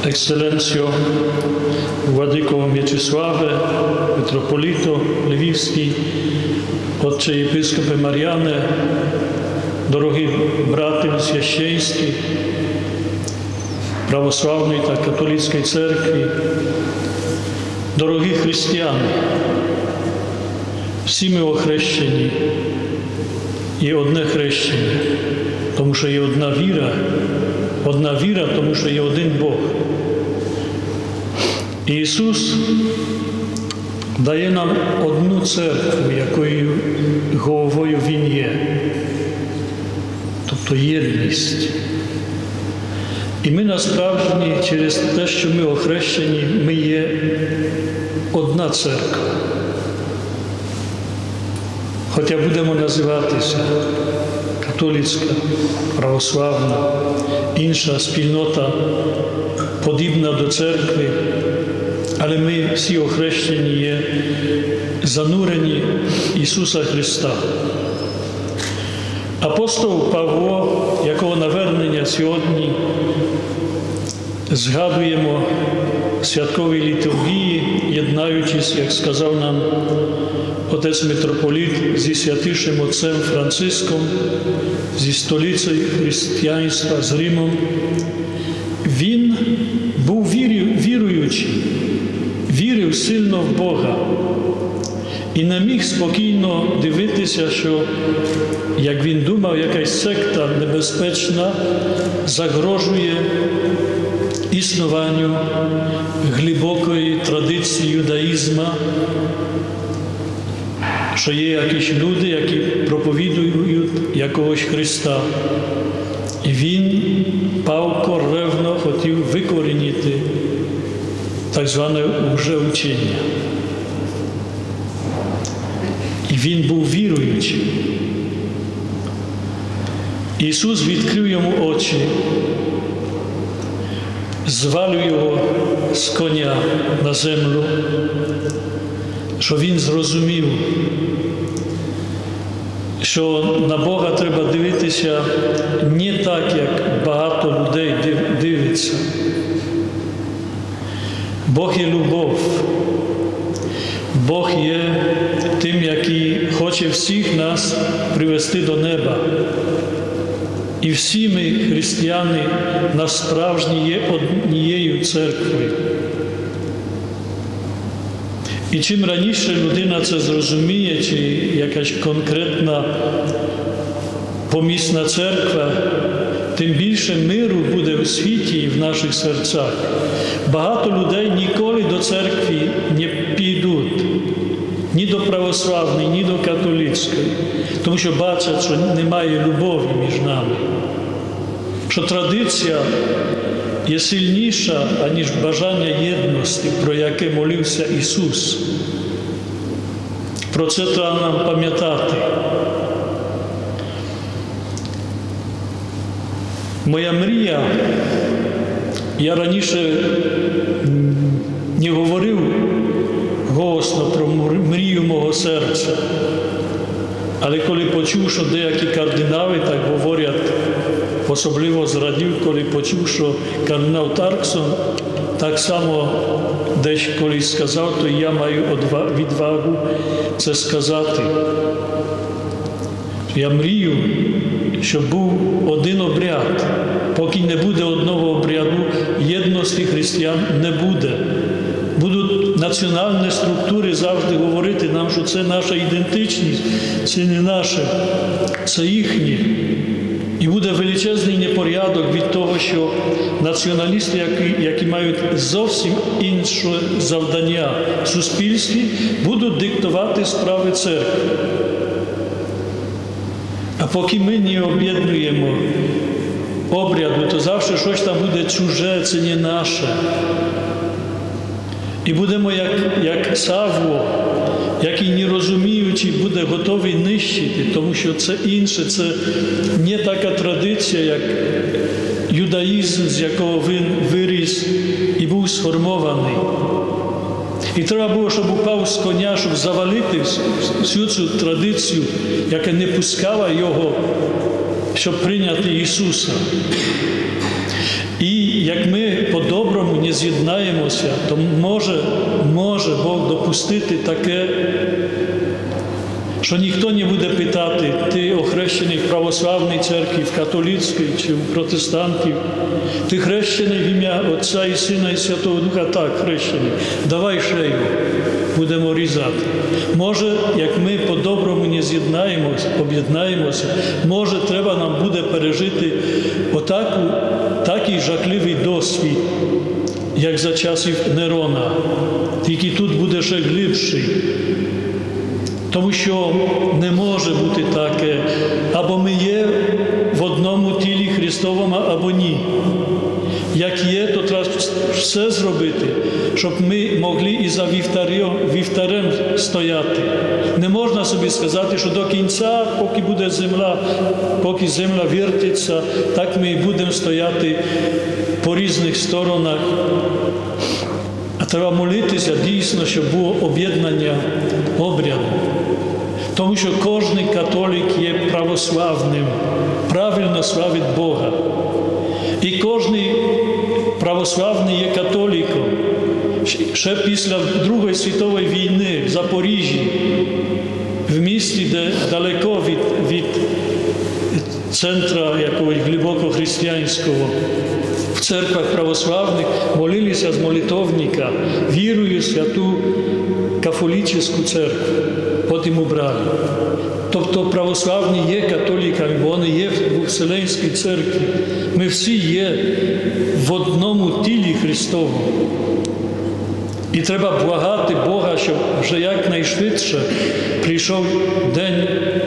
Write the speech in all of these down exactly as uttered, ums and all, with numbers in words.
Ekscelencjo, Władyko Mieczysławie, Metropolito Lwівський, Отче єпископе Мар'яне, дорогі брати у священстві, православної та католицької церкви, дорогі християни, всі ми охрещені, є одне хрещення, тому що є одна віра, одна віра, тому що є один Бог. І Ісус дає нам одну церкву, якою головою Він є, тобто єдність. І ми насправді через те, що ми охрещені, ми є одна церква. Хоча будемо називатися католицька, православна, інша спільнота, подібна до церкви, але ми всі охрещені є, занурені Ісуса Христа. Апостол Павло, якого навернення сьогодні згадуємо в святковій літургії, єднаючись, як сказав нам отець митрополит, зі святішим отцем Франциском, зі столицею християнства, з Римом. Він був віруючий, вірив сильно в Бога і не міг спокійно дивитися, що, як він думав, якась секта небезпечна загрожує існуванню глибокої традиції юдаїзму, що є якісь люди, які проповідують якогось Христа. І він палко, ревно хотів викорінити так зване лжеучення. І він був віруючим. Ісус відкрив йому очі, звалив його з коня на землю, що він зрозумів, що на Бога треба дивитися не так, як багато людей дивиться. Бог є любов. Бог є тим, який хоче всіх нас привести до неба. І всі ми, християни, насправді є однією церквою. І чим раніше людина це зрозуміє, чи якась конкретна помісна церква, тим більше миру буде в світі і в наших серцях. Багато людей ніколи до церкви не підуть, ні до православної, ні до католицької, тому що бачать, що немає любові між нами, що традиція є сильніша, аніж бажання єдності, про яке молився Ісус. Про це треба нам пам'ятати. Моя мрія, я раніше не говорив голосно про мрію мого серця, але коли почув, що деякі кардинали так говорять, особливо зрадів, коли почув, що кардинал Тарксон так само десь колись сказав, то я маю відвагу це сказати. Я мрію, щоб був один обряд. Поки не буде одного обряду, єдності християн не буде. Будуть національні структури завжди говорити нам, що це наша ідентичність, це не наше, це їхнє. І буде величезний непорядок від того, що націоналісти, які, які мають зовсім інше завдання в суспільстві, будуть диктувати справи церкви. А поки ми не об'єднуємо обряду, то завжди щось там буде чуже, це не наше. І будемо як, як Савво, який не розуміючи буде готовий нищити, тому що це інше, це не така традиція, як юдаїзм, з якого він виріс і був сформований. І треба було, щоб упав з коня, щоб завалити всю цю традицію, яка не пускала його, щоб прийняти Ісуса. І як ми по-доброму не з'єднаємося, то може, може Бог допустити таке, що ніхто не буде питати, ти охрещений в православній церкві, в католицькій чи в протестантів, ти хрещений в ім'я Отця і Сина і Святого Духа, так, хрещений, давай шею, будемо різати. Може, як ми по-доброму не з'єднаємося, об'єднаємося, може, треба нам буде пережити отаку, такий жахливий досвід, як за часів Нерона, тільки тут буде ще глибший. Тому що не може бути таке, або ми є в одному тілі Христовому, або ні. Як є, то треба все зробити, щоб ми могли і за вівтарем, вівтарем стояти. Не можна собі сказати, що до кінця, поки буде земля, поки земля вертиться, так ми і будемо стояти по різних сторонах. А треба молитися дійсно, щоб було об'єднання обряду. Тому що кожен католик є православним, правильно славить Бога. І кожен православний є католиком. Ще після Другої світової війни в Запоріжжі, в місті, де далеко від, від центра якогось глибоко християнського, в церквах православних молилися з молитовника, вірую в святу католицьку церкву, потім убрали. Тобто православні є католиками, бо вони є в Вселенській церкві. Ми всі є в одному тілі Христовому. І треба благати Бога, щоб вже якнайшвидше прийшов день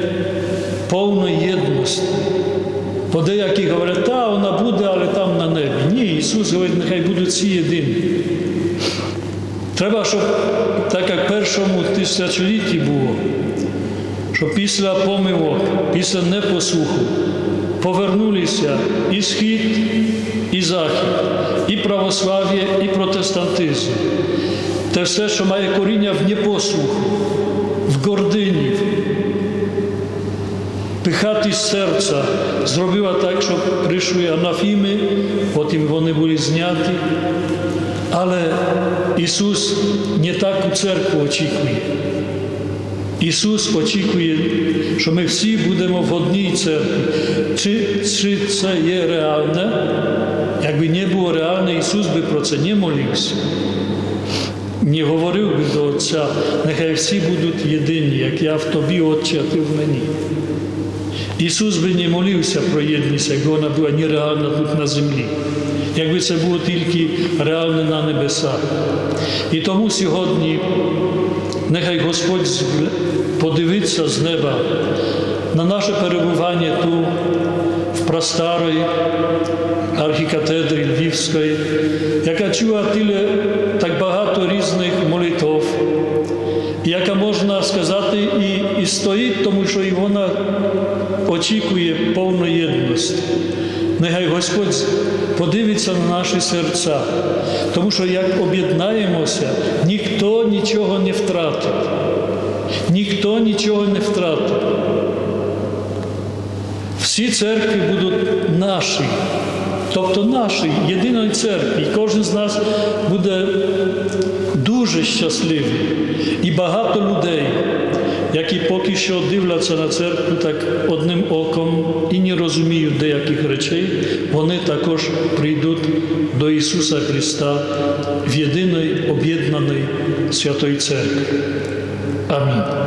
повної єдності. Бо деякі говорять, та вона буде, але там на небі. Ні, Ісус говорить, нехай будуть всі єдині. Треба, щоб, так як в першому тисячолітті було, що після помилок, після непослуху повернулися і Схід, і Захід, і православ'я, і протестантизм. Те все, що має коріння в непослуху, в гордині, пихатість серця зробила так, що прийшли анафіми, потім вони були зняті. Але Ісус не таку церкву очікує. Ісус очікує, що ми всі будемо в одній церкві. Чи, чи це є реальне? Якби не було реальне, Ісус би про це не молився. Не говорив би до Отця, нехай всі будуть єдині, як я в тобі, Отче, а ти в мені. Ісус би не молився про єдність, якби вона була нереальна тут на землі. Якби це було тільки реальне на небесах. І тому сьогодні нехай Господь подивиться з неба на наше перебування тут, в прастарої архікатедрі Львівської, яка чула тіле так багато різних молитов, яка, можна сказати, і, і стоїть, тому що і вона очікує повної єдності. Нехай Господь подивиться на наші серця, тому що як об'єднаємося, ніхто нічого не втратить. Ніхто нічого не втратить. Всі церкви будуть наші, тобто наші, єдиної церкви. І кожен з нас буде дуже щасливий. І багато людей, які поки що дивляться на церкву так одним оком і не розуміють деяких речей, вони також прийдуть до Ісуса Христа в єдиної об'єднаної Святої Церкви. Амінь.